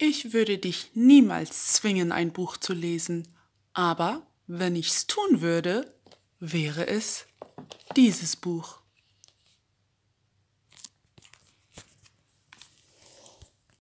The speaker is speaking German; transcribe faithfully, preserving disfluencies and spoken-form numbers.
Ich würde dich niemals zwingen, ein Buch zu lesen, aber wenn ich's tun würde, wäre es dieses Buch.